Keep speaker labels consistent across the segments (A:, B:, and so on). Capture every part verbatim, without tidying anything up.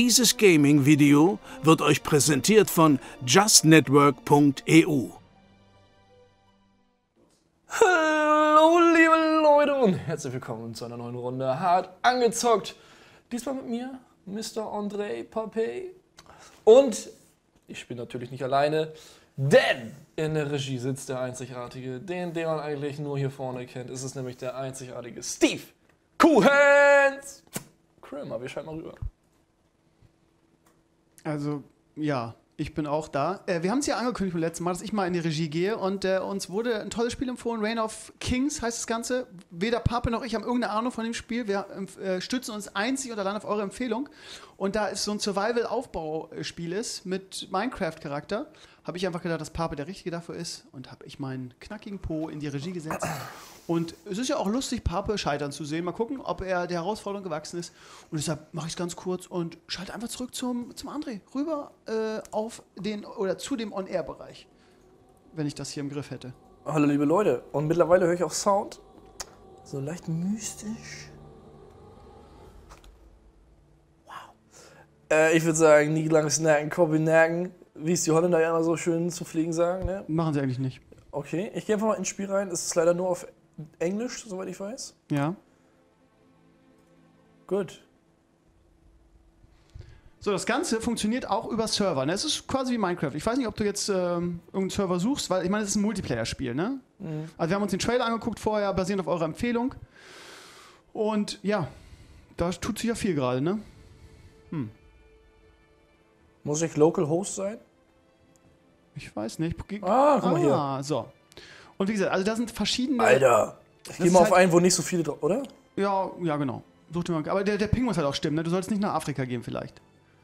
A: Dieses Gaming-Video wird euch präsentiert von just network punkt e u.
B: Hallo liebe Leute und herzlich willkommen zu einer neuen Runde Hart angezockt. Diesmal mit mir, Mister André Papey. Und ich spiele natürlich nicht alleine, denn in der Regie sitzt der Einzigartige, den, den man eigentlich nur hier vorne kennt. Es ist nämlich der einzigartige Steve Kuhens. Kramer, wir schalten mal rüber.
C: Also, ja, ich bin auch da. Äh, wir haben es ja angekündigt beim letzten Mal, dass ich mal in die Regie gehe und äh, uns wurde ein tolles Spiel empfohlen, Reign of Kings heißt das Ganze. Weder Pape noch ich haben irgendeine Ahnung von dem Spiel. Wir äh, stützen uns einzig und allein auf eure Empfehlung. Und da es so ein Survival-Aufbauspiel ist mit Minecraft-Charakter, habe ich einfach gedacht, dass Pape der Richtige dafür ist und habe ich meinen knackigen Po in die Regie gesetzt. Und es ist ja auch lustig, Pape scheitern zu sehen. Mal gucken, ob er der Herausforderung gewachsen ist. Und deshalb mache ich es ganz kurz und schalte einfach zurück zum, zum André. Rüber äh, auf den oder zu dem On-Air-Bereich. Wenn ich das hier im Griff hätte.
B: Hallo liebe Leute. Und mittlerweile höre ich auch Sound. So leicht mystisch. Wow. Äh, ich würde sagen, nie lang snacken, Kobi nacken. Wie es die Holländer ja immer so schön zu fliegen sagen. Ne?
C: Machen sie eigentlich nicht.
B: Okay, ich gehe einfach mal ins Spiel rein. Es ist leider nur auf Englisch, soweit ich weiß.
C: Ja.
B: Gut.
C: So, das Ganze funktioniert auch über Server. Ne? Es ist quasi wie Minecraft. Ich weiß nicht, ob du jetzt ähm, irgendeinen Server suchst, weil ich meine, es ist ein Multiplayer-Spiel. Ne? Mhm. Also wir haben uns den Trailer angeguckt vorher, basierend auf eurer Empfehlung. Und ja, da tut sich ja viel gerade, ne? Hm.
B: Muss ich Local Host sein?
C: Ich weiß nicht.
B: Ah, guck mal
C: ah,
B: hier.
C: So. Und wie gesagt, also da sind verschiedene...
B: Alter, ich gehe mal auf halt einen, wo nicht so viele drauf, oder?
C: Ja, ja, genau. Such dir mal, aber der, der Ping muss halt auch stimmen, ne? Du sollst nicht nach Afrika gehen vielleicht.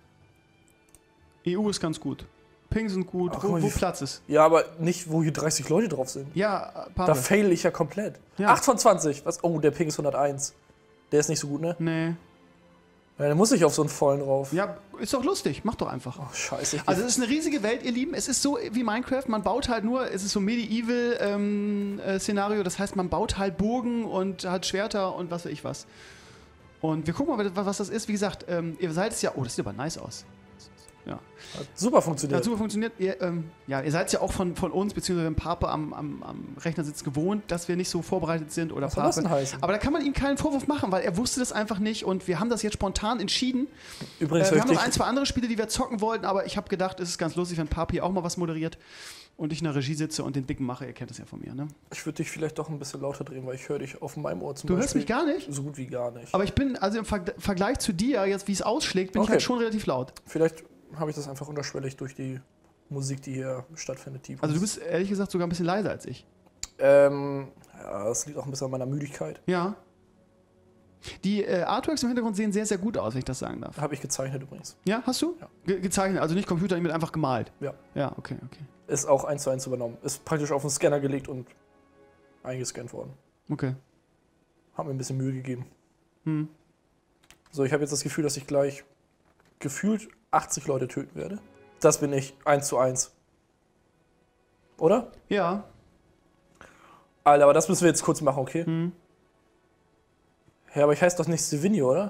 C: E U ist ganz gut. Ping sind gut,
B: Ach,
C: wo,
B: mal,
C: wo Platz ist.
B: Ja, aber nicht, wo hier dreißig Leute drauf sind.
C: Ja, Pape.
B: Da fail ich ja komplett.
C: Ja.
B: acht von zwanzig. Was? Oh, der Ping ist hunderteins. Der ist nicht so gut, ne?
C: Nee.
B: Ja, dann muss ich auf so einen vollen drauf.
C: Ja, ist doch lustig. Mach doch einfach.
B: Oh, scheiße.
C: Also es ist eine riesige Welt, ihr Lieben. Es ist so wie Minecraft. Man baut halt nur, es ist so Medieval-Szenario. Ähm, äh, das heißt, man baut halt Burgen und hat Schwerter und was weiß ich was. Und wir gucken mal, was das ist. Wie gesagt, ähm, ihr seid es ja... Oh, das sieht aber nice aus. Ja.
B: Hat super funktioniert.
C: Hat super funktioniert. Ihr, ähm, ja, ihr seid ja auch von, von uns, beziehungsweise dem Pape am, am, am Rechner sitzt, gewohnt, dass wir nicht so vorbereitet sind. Oder
B: was soll das denn heißen?
C: Aber da kann man ihm keinen Vorwurf machen, weil er wusste das einfach nicht und wir haben das jetzt spontan entschieden.
B: Übrigens,
C: äh, wir haben noch ein, zwei andere Spiele, die wir zocken wollten, aber ich habe gedacht, es ist ganz lustig, wenn Pape hier auch mal was moderiert und ich in der Regie sitze und den Dicken mache. Ihr kennt das ja von mir, ne?
B: Ich würde dich vielleicht doch ein bisschen lauter drehen, weil ich höre dich auf meinem Ohr zum
C: Du
B: Beispiel.
C: hörst mich gar nicht?
B: So gut wie gar nicht.
C: Aber ich bin, also im Ver Vergleich zu dir, jetzt wie es ausschlägt, bin
B: okay.
C: ich halt schon relativ laut.
B: Vielleicht habe ich das einfach unterschwellig durch die Musik, die hier stattfindet. Die
C: also du bist ehrlich gesagt sogar ein bisschen leiser als ich.
B: Ähm, ja, das liegt auch ein bisschen an meiner Müdigkeit.
C: Ja. Die äh, Artworks im Hintergrund sehen sehr, sehr gut aus, wenn ich das sagen darf.
B: Habe ich gezeichnet übrigens.
C: Ja, hast du?
B: Ja.
C: Ge gezeichnet, also nicht Computer, mit einfach gemalt.
B: Ja.
C: Ja, okay, okay.
B: Ist auch eins zu eins übernommen. Ist praktisch auf den Scanner gelegt und eingescannt worden.
C: Okay.
B: Hat mir ein bisschen Mühe gegeben.
C: Hm.
B: So, ich habe jetzt das Gefühl, dass ich gleich gefühlt achtzig Leute töten werde. Das bin ich, eins zu eins. Oder?
C: Ja.
B: Alter, aber das müssen wir jetzt kurz machen, okay?
C: Hm.
B: Ja, aber ich heiße doch nicht Stevenio, oder?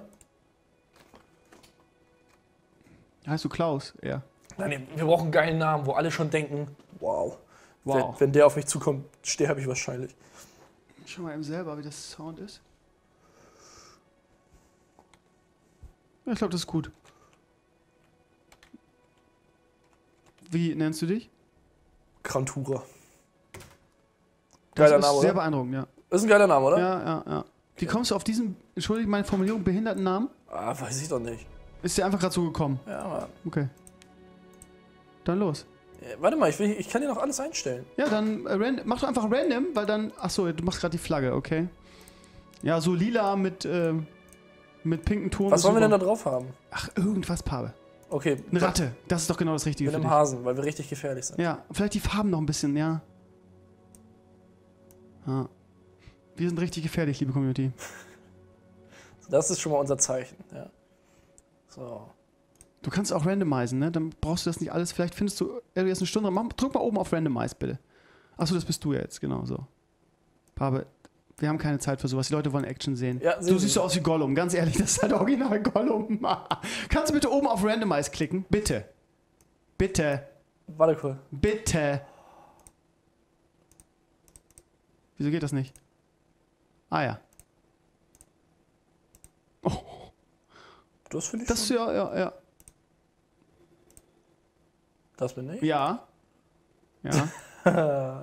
C: Heißt du Klaus? Ja.
B: Nein, wir brauchen einen geilen Namen, wo alle schon denken, wow.
C: Wow.
B: Wenn, wenn der auf mich zukommt, sterbe ich wahrscheinlich.
C: Schau mal eben selber, wie das Sound ist. Ja, ich glaube, das ist gut. Wie nennst du dich?
B: Grantura.
C: Das
B: Geiler
C: ist
B: Name,
C: sehr
B: oder?
C: beeindruckend, ja.
B: Ist ein geiler Name, oder?
C: Ja, ja, ja. Wie kommst du auf diesen, entschuldige meine Formulierung, behinderten Namen?
B: Ah, weiß ich doch nicht.
C: Ist dir einfach gerade so gekommen?
B: Ja, Mann.
C: Okay. Dann los.
B: Ja, warte mal, ich, will, ich kann dir noch alles einstellen.
C: Ja, dann äh, ran, mach doch einfach random, weil dann... Achso, du machst gerade die Flagge, okay. Ja, so lila mit, äh, mit pinken Ton.
B: Was wollen wir denn da drauf haben?
C: Ach, irgendwas, Pabe.
B: Okay.
C: Eine Ratte, das ist doch genau das Richtige
B: Mit
C: für
B: einem
C: dich.
B: Hasen, weil wir richtig gefährlich sind.
C: Ja, vielleicht die Farben noch ein bisschen, ja. ja. Wir sind richtig gefährlich, liebe Community.
B: Das ist schon mal unser Zeichen, ja. So.
C: Du kannst auch randomisieren, ne? Dann brauchst du das nicht alles. Vielleicht findest du jetzt eine Stunde. Mach, drück mal oben auf Randomize, bitte. Achso, das bist du ja jetzt, genau so. Pabe, Wir haben keine Zeit für sowas. Die Leute wollen Action sehen.
B: Ja, sehen
C: du siehst
B: Sie.
C: so aus wie Gollum. Ganz ehrlich, das ist halt original Gollum. Kannst du bitte oben auf Randomize klicken? Bitte. Bitte.
B: Warte kurz.
C: Bitte. Wieso geht das nicht? Ah ja. Oh.
B: Das finde ich
C: Das
B: schon.
C: ja, ja, ja.
B: Das bin ich.
C: Ja. Ja.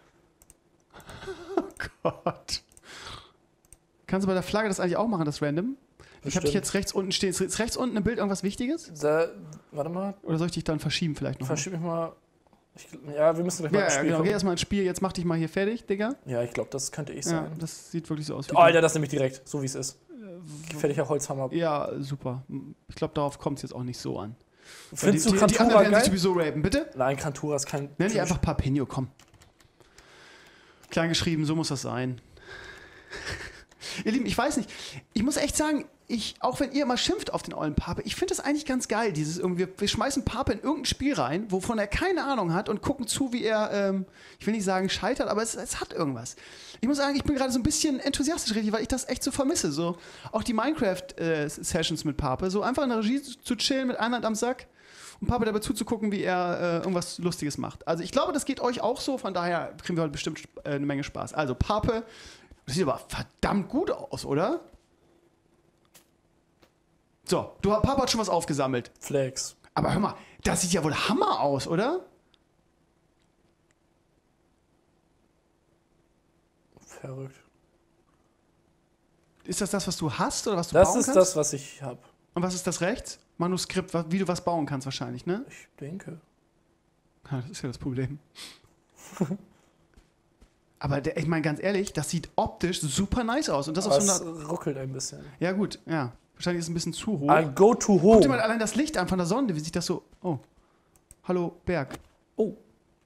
C: Oh Gott. Kannst du bei der Flagge das eigentlich auch machen, das Random? Ich habe dich jetzt rechts unten stehen. Ist jetzt rechts unten im Bild irgendwas Wichtiges?
B: Da, warte mal,
C: Oder soll ich dich dann verschieben vielleicht noch?
B: verschieb mich mal. Ich, ja, wir müssen gleich mal
C: Ja,
B: ins
C: ja,
B: Spiel
C: genau. Geh
B: kommen.
C: erstmal ins Spiel. Jetzt mach dich mal hier fertig, Digga.
B: Ja, ich glaube, das könnte ich
C: Ja,
B: sein.
C: das sieht wirklich so aus. Wie
B: Oh, Alter, das nehme ich direkt, so wie es ist. Fertiger Holzhammer.
C: ja, super. Ich glaube, darauf kommt es jetzt auch nicht so an.
B: Findest
C: die,
B: du
C: die, die anderen
B: Kantura
C: werden sich
B: geil?
C: sowieso rapen. Bitte?
B: Nein, Kantura ist kein...
C: Nenn die einfach Papinho, komm. Klein geschrieben, so muss das sein. Ihr Lieben, ich weiß nicht. Ich muss echt sagen, ich, auch wenn ihr immer schimpft auf den ollen Pape, ich finde das eigentlich ganz geil. Dieses irgendwie, wir schmeißen Pape in irgendein Spiel rein, wovon er keine Ahnung hat und gucken zu, wie er, ähm, ich will nicht sagen scheitert, aber es, es hat irgendwas. Ich muss sagen, ich bin gerade so ein bisschen enthusiastisch, richtig, weil ich das echt so vermisse. So, auch die Minecraft-Sessions mit Pape, so einfach in der Regie zu chillen mit einer Hand am Sack und Pape dabei zuzugucken, wie er äh, irgendwas Lustiges macht. Also ich glaube, das geht euch auch so, von daher kriegen wir heute bestimmt äh, eine Menge Spaß. Also Pape, das sieht aber verdammt gut aus, oder? So, du, Papa hat schon was aufgesammelt.
B: Flex.
C: Aber hör mal, das sieht ja wohl Hammer aus, oder?
B: Verrückt.
C: Ist das das, was du hast oder was du
B: Das
C: bauen
B: ist
C: kannst?
B: das, was ich habe.
C: Und was ist das rechts? Manuskript, wa- wie du was bauen kannst wahrscheinlich, ne?
B: Ich denke.
C: Ja, das ist ja das Problem. Aber der, ich meine ganz ehrlich, das sieht optisch super nice aus. Und das
B: Aber
C: auf so
B: es
C: einer.
B: ruckelt ein bisschen.
C: Ja, gut, ja. Wahrscheinlich ist es ein bisschen zu hoch.
B: I go to
C: Guck dir mal
B: home.
C: allein das Licht an von der Sonne, wie sich das so. Oh. Hallo, Berg.
B: Oh.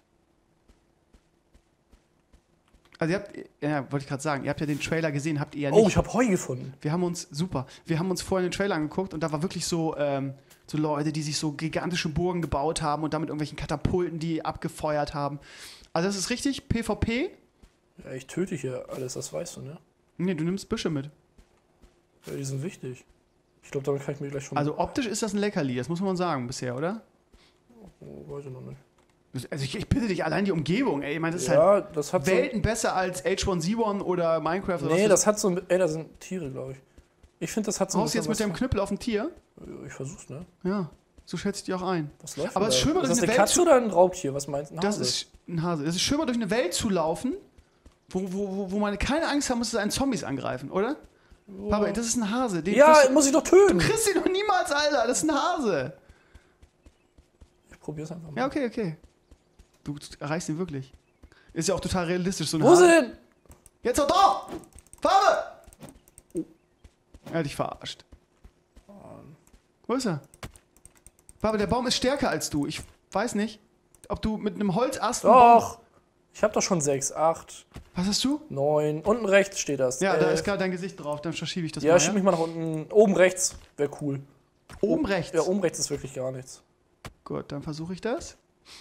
C: Also ihr habt, ja, wollte ich gerade sagen, ihr habt ja den Trailer gesehen, habt ihr ja nicht.
B: Oh, ich habe Heu gefunden.
C: Wir haben uns, super, wir haben uns vorhin den Trailer angeguckt und da war wirklich so, ähm, so Leute, die sich so gigantische Burgen gebaut haben und damit irgendwelchen Katapulten, die abgefeuert haben. Also das ist richtig PvP.
B: Ja, ich töte hier alles, das weißt du, ne?
C: Nee, du nimmst Büsche mit.
B: Ja, die sind wichtig. Ich glaube, damit kann ich mir gleich schon...
C: Also optisch ist das ein Leckerli, das muss man sagen bisher, oder?
B: Oh, weiß ich noch nicht.
C: Also ich, ich bitte dich, allein die Umgebung, ey, ich meine, das ist
B: Ja,
C: halt
B: das hat so...
C: Welten besser als H eins Z eins oder Minecraft oder
B: Nee,
C: was.
B: das hat so... Ey, da sind Tiere, glaube ich. Ich finde, das hat so... ein
C: Haust du jetzt
B: bisschen
C: mit dem
B: was
C: Knüppel auf ein Tier?
B: von- Ich versuch's, ne?
C: Ja, so schätze ich die auch ein.
B: Was läuft
C: Aber
B: denn
C: es ist
B: da?
C: schön, mal
B: Ist
C: durch
B: das
C: eine
B: eine
C: Welt
B: Katze
C: zu-
B: oder ein Raubtier? Was meinst du? Ein
C: Das
B: Hase?
C: ist ein Hase. Es ist schön, mal durch eine Welt zu laufen, wo, wo, wo, wo man keine Angst haben muss, dass einen Zombies angreifen, oder?
B: Oh.
C: Papa, das ist ein Hase. Den
B: Ja,
C: kriegst du,
B: muss ich doch
C: du
B: töten!
C: kriegst ihn doch niemals, Alter. Das ist ein Hase.
B: Ich probier's einfach mal.
C: Ja, okay, okay. Du erreichst ihn wirklich. Ist ja auch total realistisch, so ein
B: Wo ist
C: Hase.
B: er denn?
C: Jetzt doch doch! Farbe! Er hat dich verarscht. Wo ist er? Papa, der Baum ist stärker als du. Ich weiß nicht, ob du mit einem Holzast... einen Baum-
B: Doch! Ich habe doch schon sechs, acht,
C: Was hast du?
B: neun. Unten rechts steht das.
C: Ja, da
B: Äh,
C: ist gerade dein Gesicht drauf. Dann verschiebe ich das
B: Ja,
C: mal.
B: schieb mich mal nach unten. Oben rechts wäre cool.
C: Oben rechts?
B: Ja, oben rechts ist wirklich gar nichts.
C: Gut, dann versuche ich das.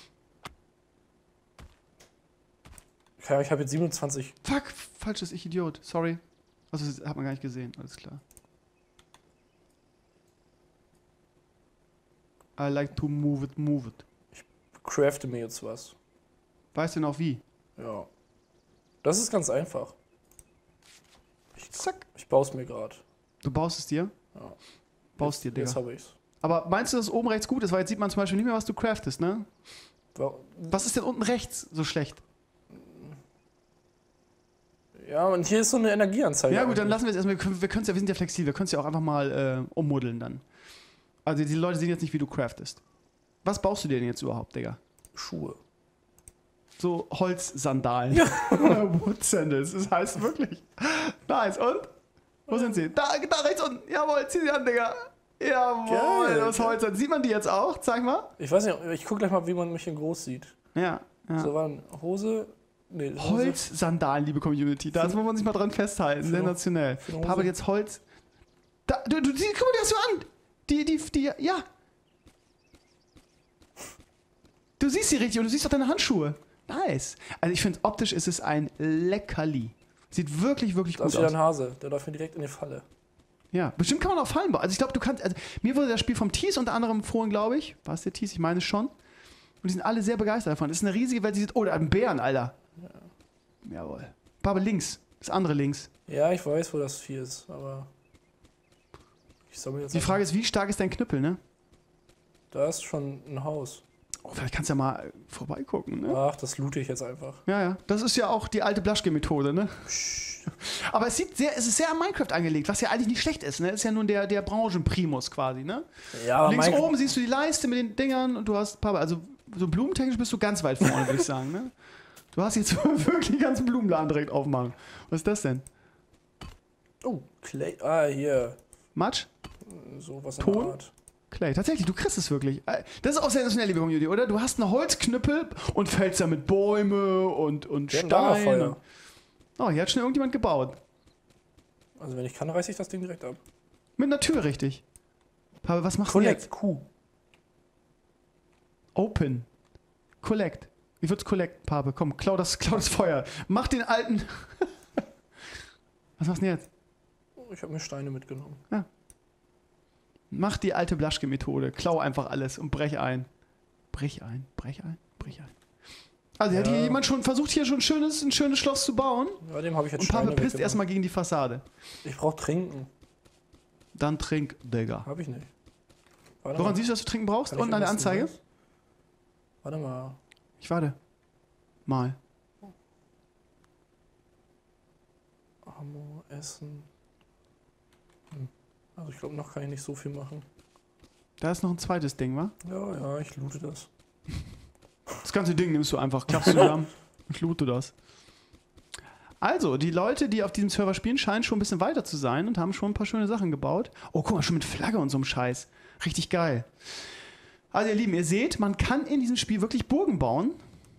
B: Ja, ich habe jetzt siebenundzwanzig.
C: Fuck, falsches Ich Idiot. Sorry. Also, das hat man gar nicht gesehen. Alles klar. I like to move it, move it.
B: Crafte mir jetzt was.
C: Weißt du noch wie?
B: Ja. Das ist ganz einfach. Ich,
C: Zack.
B: ich baue es mir gerade.
C: Du baust es dir?
B: Ja.
C: Baust dir, Digga.
B: Jetzt habe ich's.
C: Aber meinst du, dass oben rechts gut ist? Weil jetzt sieht man zum Beispiel nicht mehr, was du craftest, ne?
B: Wa-
C: Was ist denn unten rechts so schlecht?
B: Ja, und hier ist so eine Energieanzeige.
C: Ja gut, dann
B: eigentlich.
C: lassen wir es erstmal. Wir können wir können's ja, wir sind ja flexibel. Wir können es ja auch einfach mal äh, ummuddeln dann. Also die Leute sehen jetzt nicht, wie du craftest. Was baust du dir denn jetzt überhaupt, Digga?
B: Schuhe.
C: So Holzsandalen. Wood Sandals, das heißt wirklich. Nice, und? Wo sind sie? Da, da rechts unten. Jawohl, zieh sie an, Digga. Jawohl,
B: Geil,
C: das
B: geil.
C: Holz. Sieht man die jetzt auch? Zeig mal.
B: Ich weiß nicht, ich gucke gleich mal, wie man mich in groß sieht.
C: Ja. ja.
B: So waren Hose. Nee, Hose.
C: Holzsandalen, liebe Community. Da muss man sich mal dran festhalten.
B: Für-
C: Sensationell.
B: für eine Hose.
C: Papa, jetzt Holz. Da, du, du, die, guck mal, die hast du an. Die, die, die, ja. Du siehst sie richtig und du siehst auch deine Handschuhe. Nice. Also ich finde, optisch ist es ein Leckerli. Sieht wirklich, wirklich
B: Da
C: gut
B: ist wieder
C: aus.
B: ein Hase, der läuft mir direkt in die Falle.
C: Ja, bestimmt kann man auch Fallen bauen. Also ich glaube, du kannst, also mir wurde das Spiel vom Thies unter anderem empfohlen, glaube ich. War es der Thies? Ich meine schon. Und die sind alle sehr begeistert davon. Das ist eine riesige Welt, die sieht, oh, da hat ein Bären, Alter. Ja. Jawohl. Papa links, das andere links.
B: Ja, ich weiß, wo das Vieh ist, aber ich soll mir jetzt
C: Die Frage ist, wie stark ist dein Knüppel, ne?
B: Da ist schon ein Haus.
C: Oh, vielleicht kannst du ja mal vorbeigucken, ne?
B: Ach, das loote ich jetzt einfach.
C: Ja, ja. Das ist ja auch die alte Blaschke-Methode, ne? Aber es sieht sehr, es ist sehr an Minecraft angelegt, was ja eigentlich nicht schlecht ist, ne? Ist ja nun der, der Branchenprimus quasi, ne?
B: Ja, aber
C: Links
B: mein-
C: oben siehst du die Leiste mit den Dingern und du hast Papa, also so blumentechnisch bist du ganz weit vorne, würde ich sagen, ne? Du hast jetzt wirklich den ganzen Blumenladen direkt aufmachen. Was ist das denn?
B: Oh, Clay. Ah, hier.
C: Matsch?
B: Sowas in
C: Ton?
B: der Art.
C: Clay, tatsächlich, du kriegst es wirklich. Das ist auch sensationell, liebe Community, oder? Du hast eine Holzknüppel und fällst damit Bäume und, und
B: Wir haben
C: Steine.
B: Lagerfeuer.
C: Oh, hier hat schon irgendjemand gebaut.
B: Also wenn ich kann, reiß ich das Ding direkt ab.
C: Mit einer Tür, richtig. Aber was machst du jetzt?
B: Collect Q.
C: Open. Collect. Wie wird's Collect, Pape? Komm, klau das, klau das Feuer. Mach den alten... Was machst du denn jetzt?
B: Oh, ich habe mir Steine mitgenommen.
C: Mach die alte Blaschke-Methode. Klau einfach alles und brech ein. Brech ein, brech ein, brech ein. Also
B: Ja.
C: hat hier jemand schon versucht, hier schon ein schönes, ein schönes Schloss zu bauen?
B: Ja, dem habe ich jetzt
C: Und
B: Steine
C: Pape pisst
B: weggenommen.
C: erstmal gegen die Fassade.
B: Ich brauche Trinken.
C: Dann trink, Digga.
B: Habe ich nicht. Warte
C: Woran
B: mal.
C: siehst du, dass du trinken brauchst?
B: Kann ich
C: Unten an der
B: am besten
C: Anzeige?
B: was? Warte mal.
C: Ich warte. Mal.
B: Ammo, Essen. Hm. Also ich glaube, noch kann ich nicht so viel machen.
C: Da ist noch ein zweites Ding, wa?
B: Ja, ja, ich loote das.
C: Das ganze Ding nimmst du einfach, klappst zusammen und loote das. Also, die Leute, die auf diesem Server spielen, scheinen schon ein bisschen weiter zu sein und haben schon ein paar schöne Sachen gebaut. Oh, guck mal, schon mit Flagge und so einem Scheiß. Richtig geil. Also, ihr Lieben, ihr seht, man kann in diesem Spiel wirklich Burgen bauen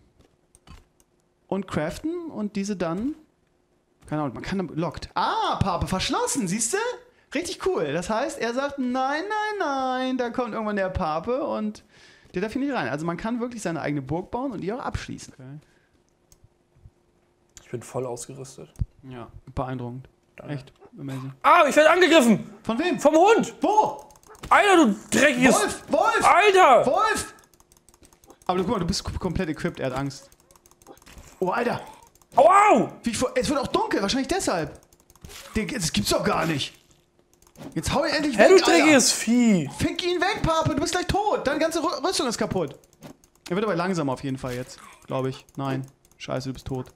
C: und craften und diese dann, keine Ahnung, man kann dann lockt. Ah, Pape, verschlossen, siehst du? Richtig cool. Das heißt, er sagt, nein, nein, nein, da kommt irgendwann der Pape und der darf hier nicht rein. Also man kann wirklich seine eigene Burg bauen und die auch abschließen. Okay.
B: Ich bin voll ausgerüstet.
C: Ja, beeindruckend.
B: Danke.
C: Echt, amazing.
B: Ah, ich werde angegriffen!
C: Von wem?
B: Vom Hund!
C: Wo?
B: Alter, du dreckiges...
C: Wolf! Wolf!
B: Alter!
C: Wolf! Aber guck mal, du bist komplett equipped, er hat Angst. Oh, Alter!
B: Au, au!
C: Wie ich vor es wird auch dunkel, wahrscheinlich deshalb. Der- Das gibt's doch gar nicht. Jetzt hau ihn endlich
B: Hey, du
C: weg, Alter!
B: dreckiges Vieh!
C: Fick ihn weg, Pape, du bist gleich tot. Deine ganze Rü- Rüstung ist kaputt. Er wird aber langsam auf jeden Fall jetzt, glaube ich. Nein. Scheiße, du bist tot.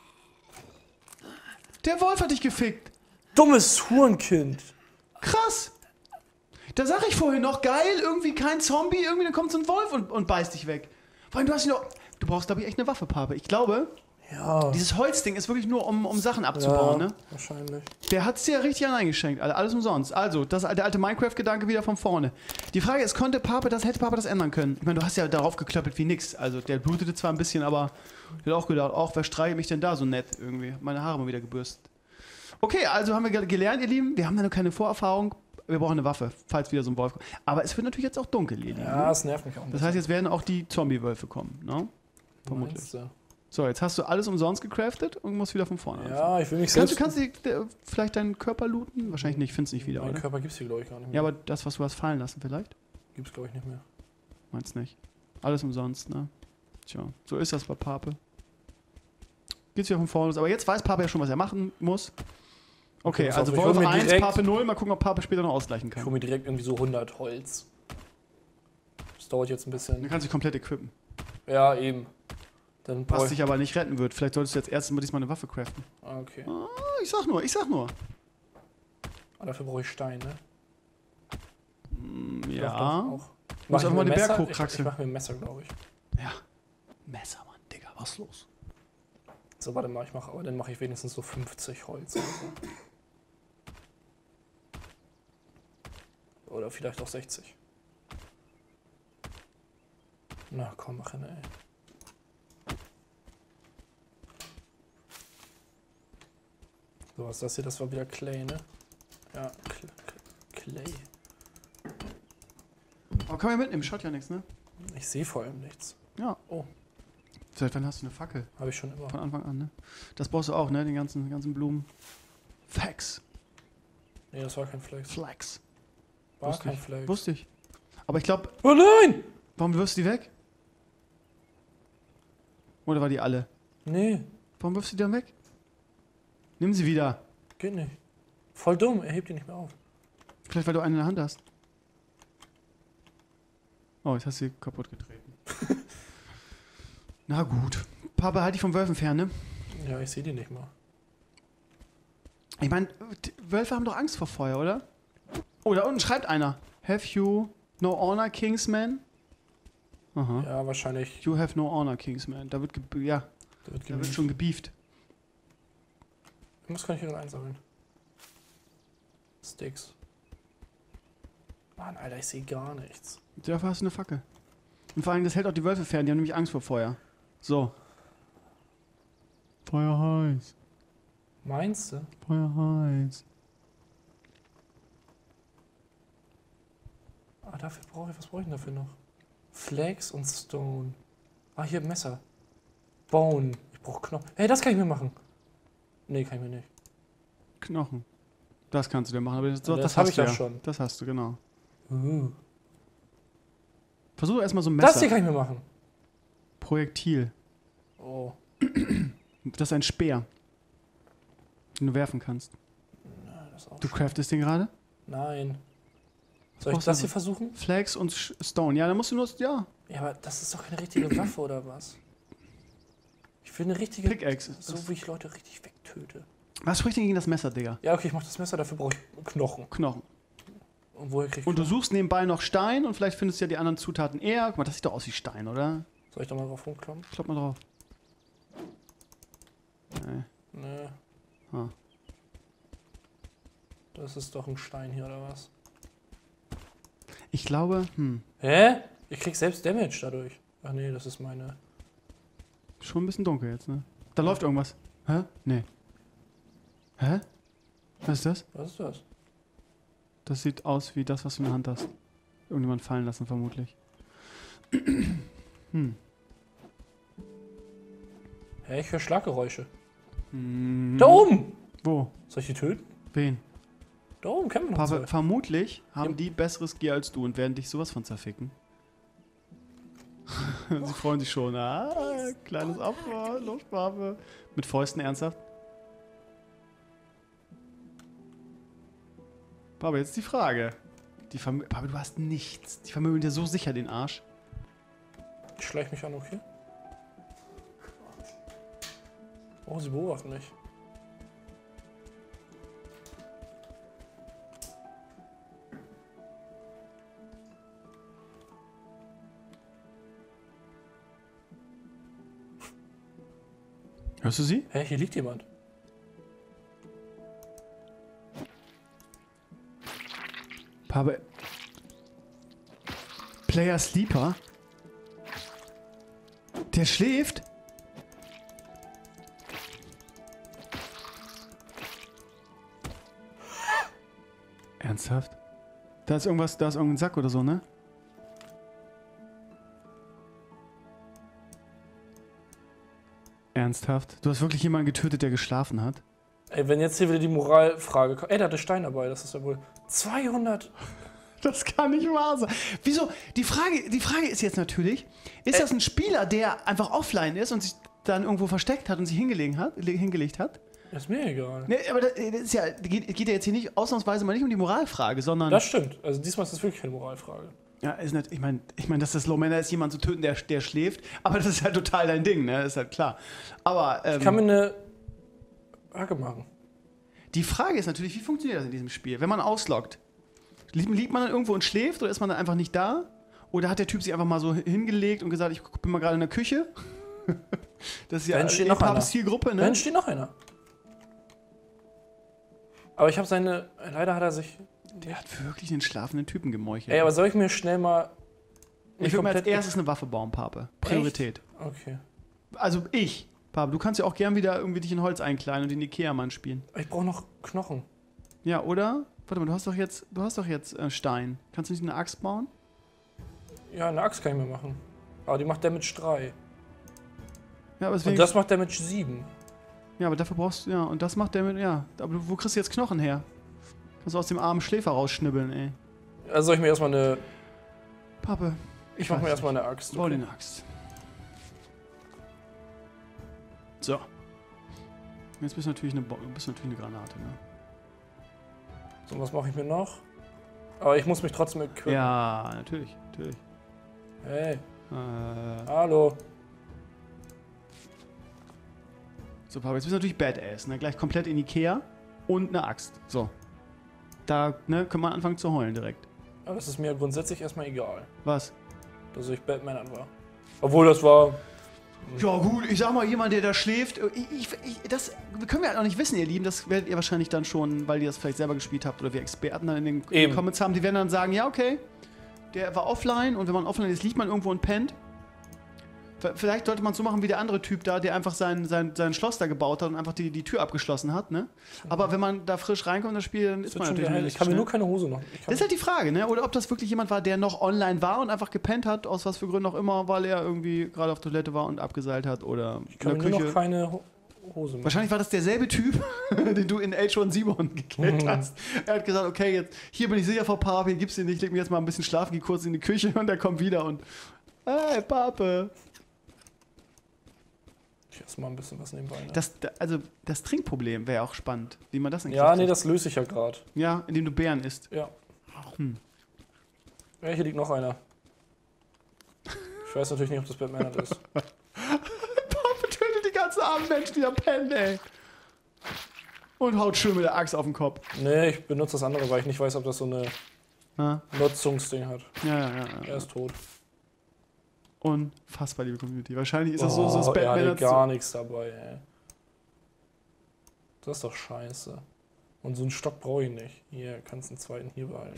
C: Der Wolf hat dich gefickt.
B: Dummes Hurenkind.
C: Krass. Da sag ich vorhin noch, geil, irgendwie kein Zombie, irgendwie dann kommt so ein Wolf und, und beißt dich weg. Vor allem, du hast ihn noch... Du brauchst, glaube ich, echt eine Waffe, Pape. Ich glaube,
B: Ja.
C: dieses Holzding ist wirklich nur, um, um Sachen abzubauen,
B: ja,
C: ne?
B: wahrscheinlich.
C: Der hat's dir richtig eingeschenkt, Alter. Alles umsonst. Also, das, der alte Minecraft-Gedanke wieder von vorne. Die Frage ist, konnte Pape das, hätte Pape das ändern können? Ich meine, du hast ja darauf geklöppelt wie nix. Also, der blutete zwar ein bisschen, aber ich hätte auch gedacht, auch, wer streichelt mich denn da so nett irgendwie? Meine Haare mal wieder gebürstet. Okay, also haben wir ge- gelernt, ihr Lieben. Wir haben da noch keine Vorerfahrung. Wir brauchen eine Waffe, falls wieder so ein Wolf kommt. Aber es wird natürlich jetzt auch dunkel, ihr Lieben.
B: Ja, es nervt mich auch ein
C: Das heißt, jetzt werden auch die Zombie-Wölfe kommen, ne? Vermutlich.
B: Meinst du?
C: So, jetzt hast du alles umsonst gecraftet und musst wieder von vorne anfangen.
B: Ja, ich will mich
C: Kannst du
B: selbst...
C: kannst du die- der- vielleicht deinen Körper looten? Wahrscheinlich nicht, findest nicht wieder,
B: Mein
C: oder?
B: Körper gibt's hier, glaube ich, gar nicht mehr.
C: Ja, aber das, was du hast fallen lassen, vielleicht?
B: Gibt's, glaube ich, nicht mehr.
C: Meinst nicht. Alles umsonst, ne? Tja, so ist das bei Pape. Geht's wieder von vorne los. Aber jetzt weiß Pape ja schon, was er machen muss. Okay,
B: Okay, pass
C: also
B: auf, ich
C: Wolf
B: hol mir
C: eins,
B: direkt-
C: Pape null. Mal gucken, ob Pape später noch ausgleichen
B: Ich
C: kann.
B: hole mir direkt irgendwie so hundert Holz. Das dauert jetzt ein
C: Dann
B: bisschen.
C: kannst du dich komplett equippen.
B: Ja, eben. Dann brauch
C: Was
B: ich...
C: dich aber nicht retten wird. Vielleicht solltest du jetzt erst mal diesmal eine Waffe craften.
B: Ah, okay.
C: Ah, ich sag nur, ich sag nur.
B: Ah, dafür brauche ich Stein, ne?
C: Hm,
B: Doch,
C: ja.
B: doch, auch.
C: Musst
B: Mach ich
C: einfach
B: mir
C: mal
B: ein
C: den Berg
B: Messer?
C: hochkraxeln.
B: Ich, ich mach mir ein Messer, glaube ich.
C: Ja. Messer, Mann, Digga, was ist los?
B: So, warte mal, ich mache, aber dann mache ich wenigstens so fünfzig Holz. Oder, so. Oder vielleicht auch sechzig. Na komm, mach hin, ey. So, was ist das hier? Das war wieder Clay, ne? Ja, Cl Cl Clay.
C: Aber kann man ja mitnehmen, schaut ja nichts, ne?
B: Ich sehe vor allem nichts.
C: Ja.
B: Oh.
C: Das Seit wann hast du eine Fackel?
B: Habe ich schon immer.
C: Von Anfang an, ne? Das brauchst du auch, ne? Den ganzen, ganzen Blumen. Fax.
B: Nee, das war kein Flex.
C: Flex.
B: War
C: Wusste
B: kein
C: ich.
B: Flex.
C: Wusste ich. Aber ich glaube,
B: Oh nein!
C: warum wirfst du die weg? Oder war die alle?
B: Nee,
C: Warum wirfst du die dann weg? Nimm sie wieder.
B: geht nicht. Voll dumm, er hebt die nicht mehr auf.
C: Vielleicht, weil du eine in der Hand hast. Oh, jetzt hast du sie kaputt getreten. Na gut. Papa, halt dich vom Wölfen fern, ne?
B: Ja, ich sehe die nicht mal.
C: Ich meine, Wölfe haben doch Angst vor Feuer, oder? Oh, da unten schreibt einer. Have you no honor, Kingsman? Aha.
B: Ja, wahrscheinlich.
C: You have no honor, Kingsman. Da wird, ge ja,
B: Da wird,
C: da wird schon gebieft.
B: Was kann ich hier noch einsammeln? Sticks. Mann, Alter, ich sehe gar nichts.
C: Dafür hast du eine Fackel. Und vor allem, das hält auch die Wölfe fern. Die haben nämlich Angst vor Feuer. So. Feuer heiß.
B: Meinst du?
C: Feuer heiß.
B: Ah, dafür brauche ich, was brauche ich denn dafür noch? Flags und Stone. Ah, hier Messer. Bone. Ich brauche Knochen. Hey, das kann ich mir machen. Nee, kann ich mir nicht.
C: Knochen. Das kannst du dir machen. Aber das,
B: Das
C: das
B: hab
C: hast
B: ich
C: du
B: ja
C: ja
B: schon.
C: Das hast du, genau.
B: Uh.
C: Versuch erstmal so ein Messer.
B: Das hier kann ich mir machen.
C: Projektil.
B: Oh.
C: Das ist ein Speer. Den du werfen kannst.
B: Na, das ist auch
C: Du
B: schön.
C: craftest den gerade?
B: Nein. Soll ich
C: brauchst
B: das
C: du
B: hier versuchen?
C: Flags und Sch- Stone. Ja, dann musst du nur... Ja.
B: Ja, aber das ist doch keine richtige Waffe, oder was? Ich will eine richtige...
C: Pickaxe.
B: So wie ich Leute richtig wegtöte.
C: Was spricht denn gegen das Messer, Digga?
B: Ja, okay, ich mach das Messer, dafür brauche ich Knochen.
C: Knochen.
B: Und woher krieg ich
C: Und du
B: Knochen?
C: suchst nebenbei noch Stein und vielleicht findest du ja die anderen Zutaten eher. Guck mal, das sieht doch aus wie Stein, oder?
B: Soll ich da mal drauf rumkloppen?
C: Klopp mal drauf. Nee.
B: Nee.
C: Ah.
B: Das ist doch ein Stein hier, oder was?
C: Ich glaube, hm,
B: Hä? Ich krieg selbst Damage dadurch. Ach nee, das ist meine...
C: schon ein bisschen dunkel jetzt, ne? Da läuft irgendwas. Hä? Nee. Hä? Was ist das?
B: Was ist das?
C: Das sieht aus wie das, was du in der Hand hast. Irgendjemand fallen lassen, vermutlich. hm.
B: Hä, ich höre Schlaggeräusche.
C: Hm.
B: Da oben!
C: Wo?
B: Soll ich die töten?
C: Wen?
B: Da oben kämpfen noch
C: Papa,
B: zwei.
C: vermutlich haben
B: Ja.
C: die besseres Gear als du und werden dich sowas von zerficken. Sie freuen sich schon. Ah, kleines Opfer, Luftwaffe. Mit Fäusten ernsthaft? Papa, jetzt die Frage. Die Vermö Papa, du hast nichts. Die vermöbeln dir so sicher den Arsch.
B: Ich schleich mich an, okay? Oh, sie beobachten mich.
C: Hörst du sie?
B: Hä, hier liegt jemand.
C: Papa. Player Sleeper? Der schläft? Ernsthaft? Da ist irgendwas, da ist irgendein Sack oder so, ne? Ernsthaft? Du hast wirklich jemanden getötet, der geschlafen hat?
B: Ey, wenn jetzt hier wieder die Moralfrage kommt. Ey, der hatte Stein dabei, das ist ja wohl zweihundert.
C: Das kann nicht wahr sein. Wieso? Die Frage, die Frage ist jetzt natürlich, ist
B: Äh.
C: das ein Spieler, der einfach offline ist und sich dann irgendwo versteckt hat und sich hingelegen hat, hingelegt hat?
B: Ist mir egal.
C: Ne, aber das, das ist ja, geht, geht ja jetzt hier nicht ausnahmsweise mal nicht um die Moralfrage, sondern...
B: Das stimmt. Also diesmal ist das wirklich keine Moralfrage.
C: ja, ist nicht, ich meine, ich mein, dass das Low-Männer ist, jemand zu töten, der, der schläft, aber das ist halt total dein Ding, ne? Ist halt klar. Aber ähm,
B: Ich kann mir eine Hacke machen.
C: die Frage ist natürlich, wie funktioniert das in diesem Spiel? Wenn man ausloggt, liegt, liegt man dann irgendwo und schläft oder ist man dann einfach nicht da? Oder hat der Typ sich einfach mal so hingelegt und gesagt, ich bin mal gerade in der Küche? Das ist ja
B: Da entsteht noch einer.
C: Zielgruppe,
B: Da
C: ne?
B: entsteht noch einer. Aber ich habe seine... Leider hat er sich...
C: Der hat wirklich den schlafenden Typen gemeuchelt.
B: Ey, aber soll ich mir schnell mal...
C: ich würde mir als
B: komplett-
C: erstes eine Waffe bauen, Pape. Priorität.
B: Okay.
C: Also ich, Pape, du kannst ja auch gern wieder irgendwie dich in Holz einkleiden und den Ikea-Mann spielen.
B: Ich brauche noch Knochen.
C: Ja, oder? Warte mal, du hast doch jetzt, du hast doch jetzt äh, Stein. Kannst du nicht eine Axt bauen?
B: Ja, eine Axt kann ich mir machen. Aber die macht Damage drei.
C: Ja, aber
B: Und
C: deswegen,
B: das macht Damage sieben.
C: ja, aber dafür brauchst du, ja, und das macht der mit, ja. Aber wo kriegst du jetzt Knochen her? Kannst du aus dem armen Schläfer rausschnibbeln, ey.
B: Also soll ich mir erstmal eine...
C: Pappe.
B: Ich mach mir erstmal eine Axt.
C: Bau
B: Okay.
C: dir eine Axt. So. Jetzt bist du natürlich eine, Bo bist du natürlich eine Granate, ne?
B: So, was mache ich mir noch? Aber ich muss mich trotzdem equippen.
C: Ja, natürlich, natürlich.
B: Hey,
C: Äh,
B: hallo.
C: so, Papa, jetzt bist du natürlich Badass, ne? Gleich komplett in Ikea und eine Axt. So. Da, ne, können wir anfangen zu heulen direkt.
B: Aber das ist mir grundsätzlich erstmal egal,
C: Was?
B: dass ich Batman an war. Obwohl das war...
C: Ja gut, ich sag mal, jemand, der da schläft, ich, ich, ich, das können wir halt noch nicht wissen, ihr Lieben, das werdet ihr wahrscheinlich dann schon, weil ihr das vielleicht selber gespielt habt oder wir Experten dann in den
B: Eben.
C: Comments haben, die werden dann sagen, ja okay, der war offline und wenn man offline ist, liegt man irgendwo und pennt. V- Vielleicht sollte man es so machen wie der andere Typ da, der einfach sein, sein, sein Schloss da gebaut hat und einfach die, die Tür abgeschlossen hat, ne? Aber wenn man da frisch reinkommt in das Spiel, dann ist
B: Das
C: man
B: wird schon
C: natürlich
B: geil.
C: nicht
B: Ich kann mir
C: schnell.
B: nur keine Hose noch. Ich kann
C: Das ist halt die Frage, ne? Oder ob das wirklich jemand war, der noch online war und einfach gepennt hat, aus was für Gründen auch immer, weil er irgendwie gerade auf Toilette war und abgeseilt hat oder
B: ich kann
C: in
B: mir
C: der
B: nur
C: Küche.
B: noch keine Ho Hose machen.
C: Wahrscheinlich war das derselbe Typ, den du in H eins Simon gekillt
B: Mhm.
C: hast. Er hat gesagt, okay, jetzt hier bin ich sicher vor Pape, gibt's den nicht, leg mich jetzt mal ein bisschen schlafen, geh kurz in die Küche und er kommt wieder und hey, Pape.
B: Ich esse mal ein bisschen was nebenbei. Ne?
C: Das, da- also das Trinkproblem wäre auch spannend, wie man das in den
B: Ja,
C: Griff
B: nee,
C: kriegt.
B: das löse ich ja gerade.
C: Ja, indem du Beeren isst.
B: Ja.
C: Hm.
B: Ja, hier liegt noch einer. Ich weiß natürlich nicht, ob das Batman das ist.
C: Pape tötet die ganzen armen Menschen, die da pennen, ey. Und haut schön mit der Axt auf den Kopf.
B: Nee, ich benutze das andere, weil ich nicht weiß, ob das so eine
C: Ja,
B: Nutzungsding hat.
C: ja, ja. ja,
B: Er
C: ja.
B: ist tot.
C: Unfassbar, liebe Community. Wahrscheinlich ist das so, so das
B: Oh, er
C: Batman
B: hatte gar nichts dabei, ey. Das ist doch scheiße. Und so einen Stock brauche ich nicht. Hier, kannst einen zweiten hier behalten.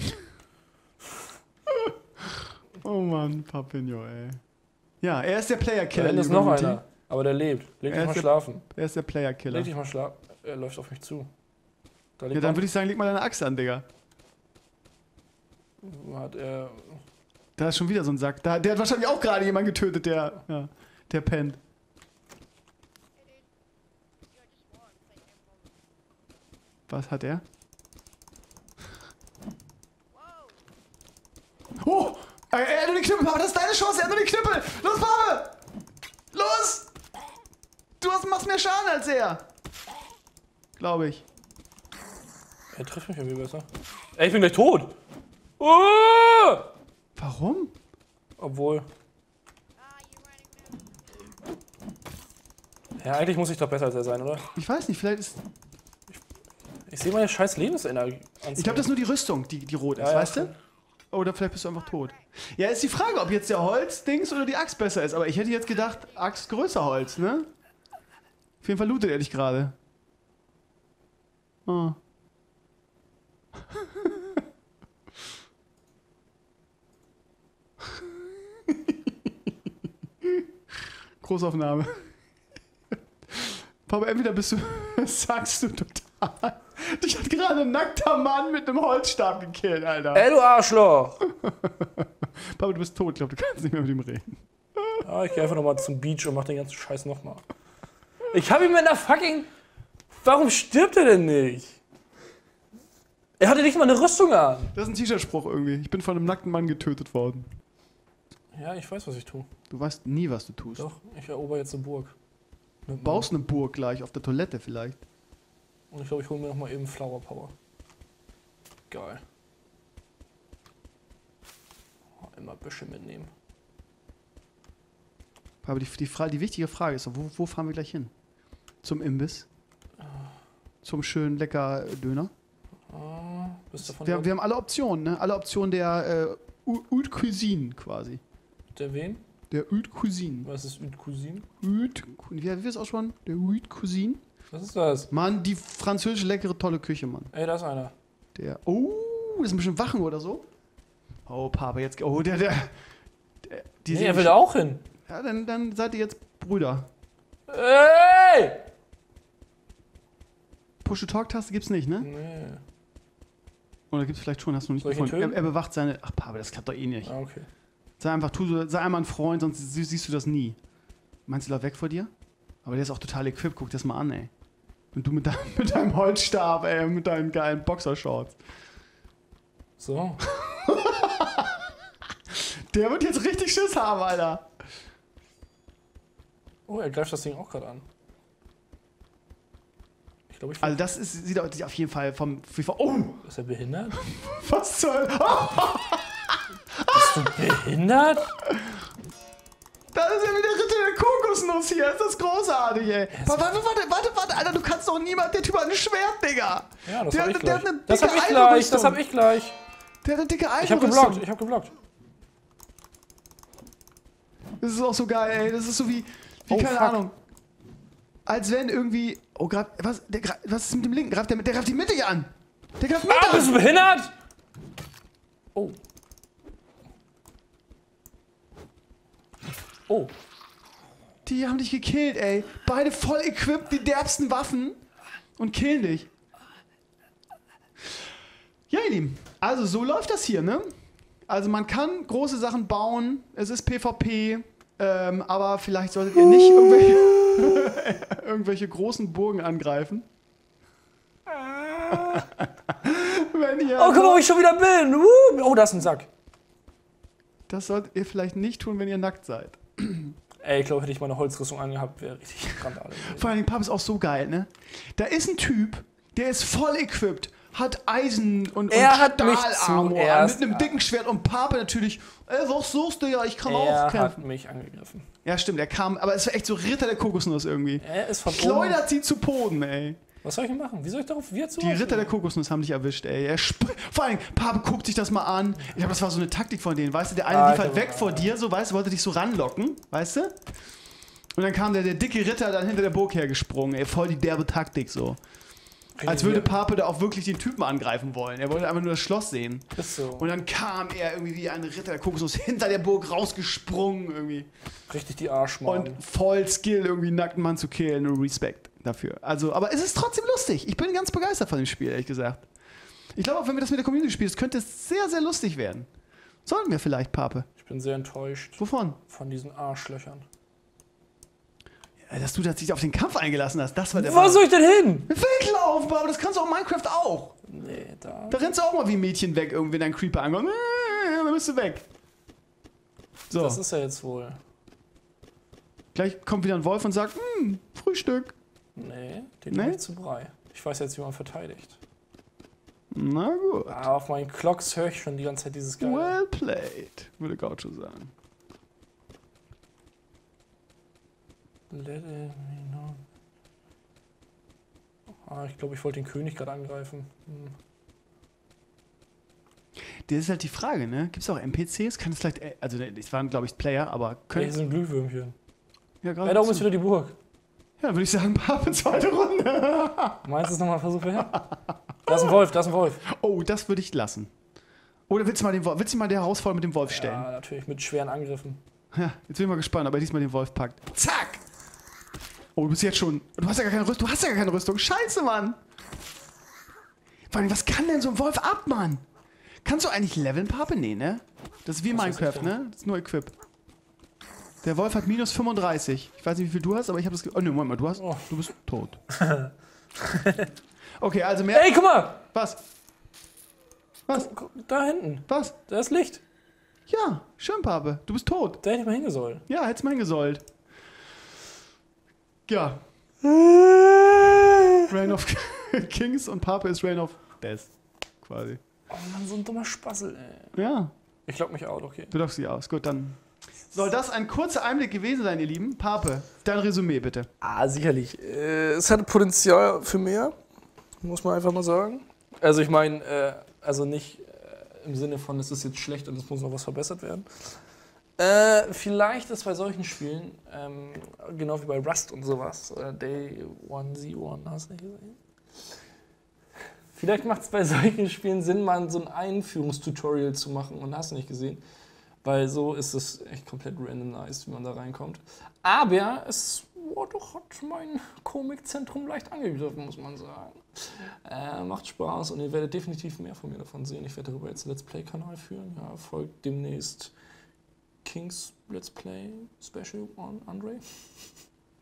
C: Oh Mann, Papinho, ey. Ja, er ist der
B: Da
C: Player-Killer.
B: hinten ist
C: liebe
B: noch
C: Community.
B: einer. Aber der lebt. Leg
C: Er
B: dich mal
C: ist der-
B: schlafen.
C: Er ist der Player-Killer.
B: Leg dich mal schlafen. Er läuft auf mich zu. Da
C: Ja,
B: liegt
C: dann
B: noch-
C: würde ich sagen, leg mal deine Axt an, Digga.
B: hat er.
C: Da ist schon wieder so ein Sack. Da, der hat wahrscheinlich auch gerade jemanden getötet, der, ja, der pennt. Was hat er? Oh! Er, er hat nur den Knüppel, Papa, das ist deine Chance, er hat nur den Knüppel! Los, Papa! Los! Du hast, machst mehr Schaden als er! Glaube ich.
B: Er trifft mich irgendwie besser. Ey, ich bin gleich tot! Oh!
C: Warum?
B: Obwohl. Ja, eigentlich muss ich doch besser als er sein, oder?
C: Ich weiß nicht, vielleicht ist.
B: Ich sehe meine scheiß Lebensenergie.
C: Ich glaube, das ist nur die Rüstung, die, die rot ist,
B: Ja, ja,
C: weißt du? Oder vielleicht bist du einfach tot. Ja, ist die Frage, ob jetzt der Holzdings oder die Axt besser ist. Aber ich hätte jetzt gedacht, Axt größer Holz, ne? Auf jeden Fall lootet er dich gerade. Oh. Großaufnahme. Papa, entweder bist du, sagst du total. Dich hat gerade ein nackter Mann mit einem Holzstab gekillt, Alter.
B: Ey, du Arschloch!
C: Papa, du bist tot, ich glaube, du kannst nicht mehr mit ihm reden.
B: Ja, ich gehe einfach nochmal zum Beach und mach den ganzen Scheiß nochmal. Ich hab ihn mit einer fucking. Warum stirbt er denn nicht? Er hatte nicht mal eine Rüstung an.
C: Das ist ein T-Shirt-Spruch irgendwie. Ich bin von einem nackten Mann getötet worden.
B: Ja, ich weiß, was ich tue.
C: Du weißt nie, was du tust.
B: Doch, ich erober jetzt eine Burg.
C: Du baust eine Burg gleich, auf der Toilette vielleicht.
B: Und ich glaube, ich hole mir nochmal eben Flower Power. Geil. Oh, immer Büsche mitnehmen.
C: Aber die, die, Frage, die wichtige Frage ist, wo, wo fahren wir gleich hin? Zum Imbiss? Zum schönen lecker Döner?
B: Ah, bist du von
C: Wir, wir haben alle Optionen, ne? Alle Optionen der äh, Haute Cuisine quasi.
B: der wen?
C: Der Haute Cuisine.
B: Was ist Une Cousine?
C: Haute, wie wie ist auch schon? Der Haute Cuisine.
B: Was ist das?
C: Mann, die französische leckere tolle Küche, Mann.
B: Ey, da ist einer.
C: Der. Oh, das ist ein bisschen Wachen oder so. Oh, Papa, jetzt. Oh, der, der. der die
B: Nee,
C: sehen
B: er will
C: mich-
B: da auch hin.
C: Ja, dann, dann seid ihr jetzt Brüder.
B: Ey!
C: Push-to-Talk-Taste gibt's nicht, ne?
B: Nee.
C: Oder gibt's vielleicht schon, hast du noch nicht
B: Soll ich ihn
C: gefunden. Er,
B: töten?
C: er bewacht seine. Ach, Papa, das klappt doch eh nicht.
B: Ah, okay.
C: Sei einfach, tu, so- sei einmal ein Freund, sonst sie- siehst du das nie. Meinst du, er läuft weg vor dir? Aber der ist auch total equipped, guck das mal an, ey. Und du mit, dein, mit deinem Holzstab, ey, mit deinen geilen Boxershorts.
B: So.
C: Der wird jetzt richtig Schiss haben, Alter.
B: Oh, er greift das Ding auch gerade an. Ich glaube, ich...
C: Also das ist, sieht auf jeden Fall vom... Oh!
B: Ist er behindert?
C: Was zur Hölle? Oh!
B: Bist du behindert?
C: Da ist ja wieder Ritter der Kokosnuss hier. Ist das großartig, ey. Warte, warte, warte, warte, warte, Alter, du kannst doch niemand... Der Typ hat ein Schwert, Digga.
B: Ja, das
C: der,
B: hab ich
C: der,
B: gleich.
C: Der hat eine
B: das
C: dicke
B: hab ich gleich,
C: Einrüstung.
B: das hab ich gleich.
C: Der hat eine dicke
B: Ich hab
C: Einrüstung.
B: geblockt, ich hab geblockt.
C: Das ist auch so geil, ey. Das ist so wie... Wie,
B: Oh,
C: keine
B: fuck.
C: Ahnung. Als wenn irgendwie... Oh, grad, was, der, was ist mit dem Linken? Greift der, der greift die Mitte hier an. Der greift Mitte
B: Ah,
C: an.
B: bist du behindert? Oh. Oh.
C: Die haben dich gekillt, ey. Beide voll equipped, die derbsten Waffen. Und killen dich. Ja, ihr Lieben. Also, so läuft das hier, ne? Also, man kann große Sachen bauen. Es ist PvP. Ähm, aber vielleicht solltet ihr nicht irgendwelche, irgendwelche großen Burgen angreifen. Wenn ihr
B: Oh, guck mal, wo ich schon wieder bin. Uh. Oh, da ist ein Sack.
C: Das solltet ihr vielleicht nicht tun, wenn ihr nackt seid.
B: Ey, ich glaube, hätte ich mal eine Holzrüstung angehabt, wäre richtig Randale gewesen.
C: Vor allem, Pub ist auch so geil, ne? Da ist ein Typ, der ist voll equipped, hat Eisen und,
B: Er
C: und
B: hat mich
C: Stahlarmor
B: zuerst-
C: mit einem dicken Schwert und Pape natürlich. Ey, was suchst du ja? Ich kann auch
B: Er hat
C: kämpfen.
B: mich angegriffen.
C: Ja, stimmt, er kam, aber es war echt so Ritter der Kokosnuss irgendwie.
B: Er ist von oben.
C: Schleudert sie zu Boden, ey.
B: Was soll ich denn machen? Wie soll ich darauf wieder zu?
C: Die Ritter der Kokosnuss haben dich erwischt, ey. Er spr- Vor allem, Pape guckt sich das mal an. Ich glaube, das war so eine Taktik von denen, weißt du? Der eine
B: Ah,
C: lief
B: ich
C: halt
B: glaub,
C: weg
B: ah.
C: vor dir, so, weißt du, wollte dich so ranlocken, weißt du? Und dann kam der, der dicke Ritter dann hinter der Burg hergesprungen, ey. Voll die derbe Taktik, so. Als würde Pape da auch wirklich den Typen angreifen wollen. Er wollte einfach nur das Schloss sehen.
B: Ist so.
C: Und dann kam er irgendwie wie ein Ritter der Kokosnuss hinter der Burg rausgesprungen irgendwie.
B: Richtig die Arschmann.
C: Und voll Skill, irgendwie einen nackten Mann zu killen und Respekt dafür. Also, aber es ist trotzdem lustig. Ich bin ganz begeistert von dem Spiel, ehrlich gesagt. Ich glaube auch, wenn wir das mit der Community spielen, könnte es sehr, sehr lustig werden. Sollten wir vielleicht, Pape.
B: Ich bin sehr enttäuscht
C: Wovon?
B: von diesen Arschlöchern.
C: Ja, dass du dich auf den Kampf eingelassen hast, das war der
B: Wo soll ich denn hin?
C: Weglaufen, aber das kannst du auch in Minecraft auch.
B: Nee, da.
C: Da rennst du auch mal wie ein Mädchen weg, irgendwie, wenn dein Creeper ankommt. Äh, Dann bist du weg. So,
B: Das ist ja jetzt wohl.
C: gleich kommt wieder ein Wolf und sagt, hm, Frühstück.
B: Nee, den
C: Nee?
B: nee? ich zu Brei. Ich weiß jetzt, wie man verteidigt.
C: Na gut.
B: Ah, auf meinen Klocks höre ich schon die ganze Zeit dieses geile.
C: Well played, würde Gaucho sagen.
B: Let it be known. Ah, ich glaube, ich wollte den König gerade angreifen. Hm.
C: Das ist halt die Frage, ne? Gibt es auch N P Cs? Kann es vielleicht, äh, also es waren glaube ich Player, aber
B: Hey,
C: können.
B: hier sind Glühwürmchen.
C: Ja, gerade
B: Ja, da oben ist
C: zu-
B: wieder die Burg.
C: Ja, würde ich sagen, Pape, zweite Runde.
B: Meinst du es nochmal ein Versuch her? Da ist ein Wolf, da ist ein Wolf.
C: Oh, das würde ich lassen. Oder willst du mal den Wolf, willst du mal die Herausforderung mit dem Wolf stellen?
B: Ja, natürlich, mit schweren Angriffen.
C: Ja, jetzt bin ich mal gespannt, ob er diesmal den Wolf packt. Zack! Oh, du bist jetzt schon. Du hast ja gar keine Rüstung. Du hast ja gar keine Rüstung. Scheiße, Mann! Vor allem, was kann denn so ein Wolf ab, Mann? Kannst du eigentlich leveln, Pape? Nee, ne? Das ist wie
B: Was weiß
C: Minecraft,
B: ich
C: ne? Das ist nur Equip. Der Wolf hat minus fünfunddreißig. Ich weiß nicht, wie viel du hast, aber ich habe das. Ge oh, ne, Moment mal, du hast.
B: Oh.
C: Du bist tot. Okay, also mehr.
B: Ey, guck mal!
C: Was? Was?
B: Guck, Da hinten.
C: Was?
B: Da ist Licht.
C: Ja, schön, Pape. Du bist tot.
B: Da hätte ich mal hingesollt.
C: Ja, hättest mal hingesollt. Ja. Reign of Kings und Pape ist Reign of Death. Quasi.
B: Oh Mann, so ein dummer Spassel, ey.
C: Ja,
B: Ich lock mich out, okay.
C: du lockst sie aus. Gut, dann soll das ein kurzer Einblick gewesen sein, ihr Lieben. Pape, dein Resümee bitte.
B: Ah, sicherlich. Äh, es hat Potenzial für mehr, muss man einfach mal sagen. Also ich meine, äh, also nicht äh, im Sinne von, es ist jetzt schlecht und es muss noch was verbessert werden. Äh, vielleicht ist bei solchen Spielen, ähm, genau wie bei Rust und sowas, äh, Day One, Z One, hast du nicht gesehen? Vielleicht macht es bei solchen Spielen Sinn, mal so ein Einführungstutorial zu machen und hast du nicht gesehen. Weil so ist es echt komplett randomized, wie man da reinkommt. Aber es oh, doch, hat mein Komikzentrum leicht angegriffen, muss man sagen. Äh, macht Spaß und ihr werdet definitiv mehr von mir davon sehen. Ich werde darüber jetzt einen Let's Play-Kanal führen. Ja, folgt demnächst Kings Let's Play Special on Andre.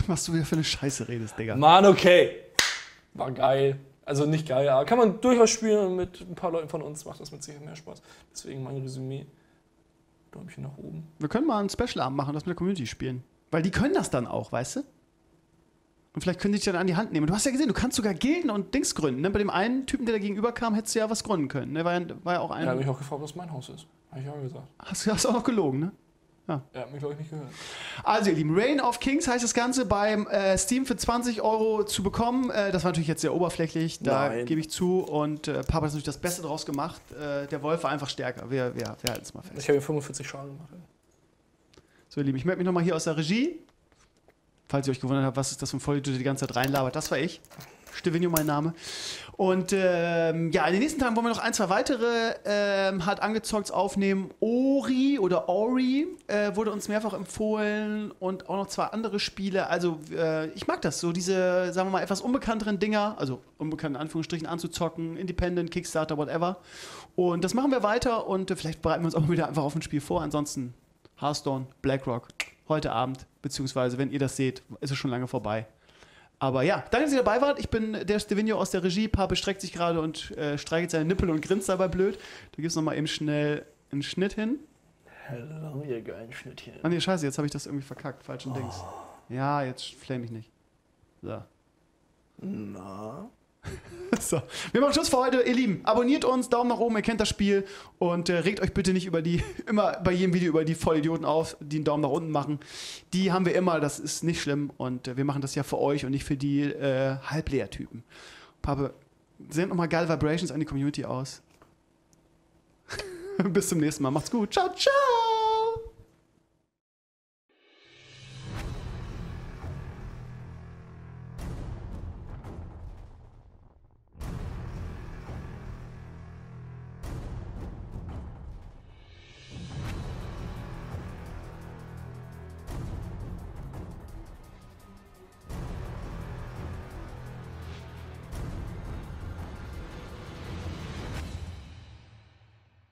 C: Was du wieder für eine Scheiße redest, Digga.
B: Mann, okay. War geil. Also nicht geil, aber kann man durchaus spielen mit ein paar Leuten von uns. Macht das mit Sicherheit mehr Spaß. Deswegen mein Resümee. Däumchen nach oben.
C: Wir können mal einen Special-Abend machen, das mit der Community spielen. Weil die können das dann auch, weißt du? Und vielleicht können die dich dann an die Hand nehmen. Du hast ja gesehen, du kannst sogar Gilden und Dings gründen. Ne? Bei dem einen Typen, der da gegenüber kam, hättest du ja was gründen können. Ne? War, ja, war ja auch ein.
B: Ja, habe ich auch gefragt, was mein Haus ist. Habe ich auch gesagt.
C: Hast du hast auch noch gelogen, ne?
B: Ja. Er hat mich, glaube ich, nicht gehört.
C: Also, ihr Lieben, Reign of Kings heißt das Ganze beim äh, Steam für zwanzig Euro zu bekommen. Äh, das war natürlich jetzt sehr oberflächlich, da gebe ich zu. Und äh, Papa hat natürlich das Beste draus gemacht. Äh, der Wolf war einfach stärker. Wir, wir, wir halten es mal fest.
B: Ich habe hier fünfundvierzig Schaden gemacht.
C: So, ihr Lieben, ich melde mich nochmal hier aus der Regie. Falls ihr euch gewundert habt, was ist das für ein Vollidiot, der die ganze Zeit reinlabert. Das war ich. Stevenio mein Name. Und ähm, ja, in den nächsten Tagen wollen wir noch ein, zwei weitere ähm, hart angezockt aufnehmen. Ori oder Ori äh, wurde uns mehrfach empfohlen und auch noch zwei andere Spiele. Also äh, ich mag das, so diese, sagen wir mal, etwas unbekannteren Dinger, also unbekannt in Anführungsstrichen anzuzocken, Independent, Kickstarter, whatever. Und das machen wir weiter und äh, vielleicht bereiten wir uns auch mal wieder einfach auf ein Spiel vor. Ansonsten Hearthstone, BlackRock, heute Abend, beziehungsweise wenn ihr das seht, ist es schon lange vorbei. Aber ja, danke, dass ihr dabei wart. Ich bin der Stevenio aus der Regie. Pape streckt sich gerade und äh, streichelt seine Nippel und grinst dabei blöd. Da gibt es nochmal eben schnell einen Schnitt hin.
B: Hello, ihr geilen Schnittchen.
C: Ah nee, scheiße, jetzt habe ich das irgendwie verkackt. Falschen oh. Dings. Ja, jetzt flame ich nicht. So.
B: Na?
C: So. Wir machen Schluss für heute, ihr Lieben. Abonniert uns, Daumen nach oben, ihr kennt das Spiel. Und äh, regt euch bitte nicht über die, immer bei jedem Video über die Vollidioten auf, die einen Daumen nach unten machen. Die haben wir immer, das ist nicht schlimm. Und äh, wir machen das ja für euch und nicht für die äh, Halbleer-Typen. Pape, sendet nochmal geile Vibrations an die Community aus. Bis zum nächsten Mal. Macht's gut. Ciao, ciao.